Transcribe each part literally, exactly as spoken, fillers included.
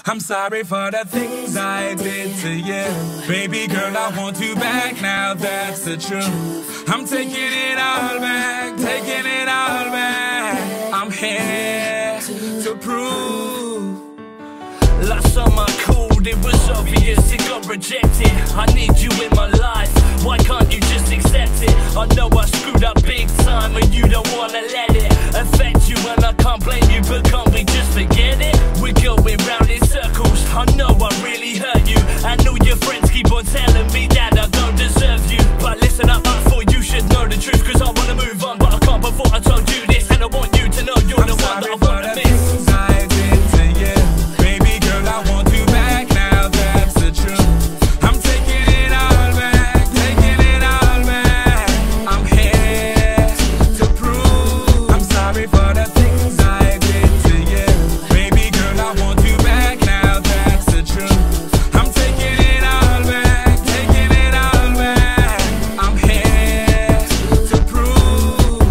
I'm sorry for the things I did to you. Baby girl, I want you back now, that's the truth. I'm taking it all back, taking it all back. I'm here to prove. Last summer I called, it was obvious it got rejected. I need you in my life, why can't you just accept it? I know I screwed up big time and you don't wanna let it affect you, and I can't blame you, but can't we just forget it? We're going round in circles, I know I really hurt you. I know your friends keep on telling me that I don't deserve you, but listen up, I thought you should know the truth, cause I wanna move on, but I can't before I told you this. And I want you to know you're I'm the one that I wanna miss. Things I did to you. Baby girl, I want you back now, that's the truth. I'm taking it all back, taking it all back. I'm here to prove. I'm sorry for the things I did to you. Baby girl, I want you back now, that's the truth. I'm taking it all back, taking it all back. I'm here to prove.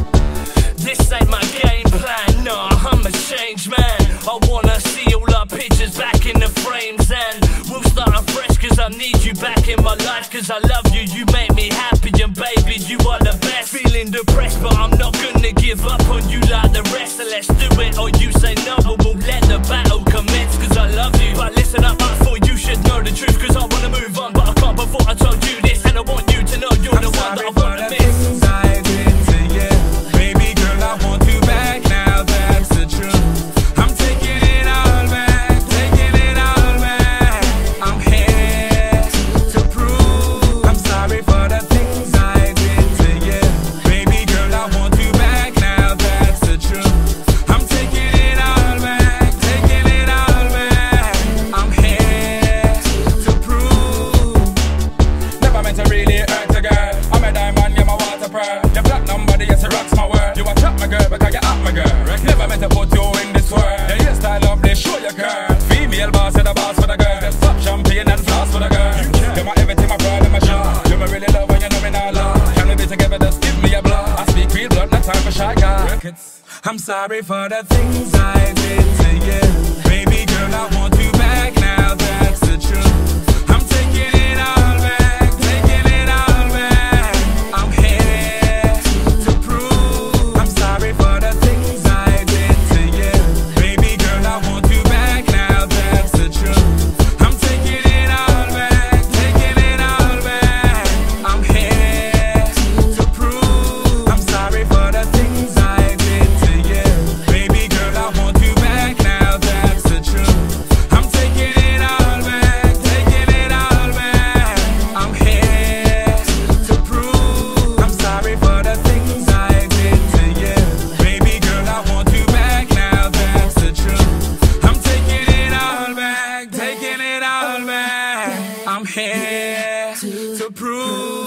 This ain't my game plan, no, I'm a changed man. I wanna see all our pictures back in the frames, and we'll start afresh, cause I need you back in my life. Cause I love you, you make me happy, and baby, you are the best. Feeling depressed, but I'm not gonna give up on you like the rest. So let's do it, or you say no, but we'll let the battle commence. Cause I love you, but listen up, I thought you should know the truth. Cause I wanna move on, but I can't before I told you this. And I want you to know you're the one that I wanna miss. Things I did to you. Baby girl, I want you back now, that's the truth. I'm taking it all back, taking it all back. I'm here to prove. I'm sorry for the things I did to you. Baby girl, I want you back now, that's the truth. I'm taking it all back, taking it all back. I'm here to prove. Never meant to really hurt a girl. I'm a diamond, you're my water pearl. Your platinum body, yes, it rocks my world. You a trap my girl because you up my girl. Never meant to put you in this world. Your hairstyle lovely, show your curl. Female boss, you're the boss for the girl. Just pop champagne and floss for the girl. You're my everything, my pride and my show. You me really love when you know me now love. Can we be together, just give me a blow. I speak real blood, no time for shy guys. I'm sorry for the things I did to you. Baby girl, I want you back now, that's the truth. I'm taking it all back, taking it all back. I'm here to prove. I'm sorry for the things I did to you. Baby girl, I want you back now, that's the truth. I'm taking it all back, taking it all back. I'm here to prove. I'm sorry for the things I did to you. Baby girl, I want you back now, that's the truth. I'm taking it all back, taking it all back. I'm here to prove. I'm sorry for the things I did to you. Baby girl, I want you back now, that's the truth. I'm taking it all back, taking it all back. I'm here to prove.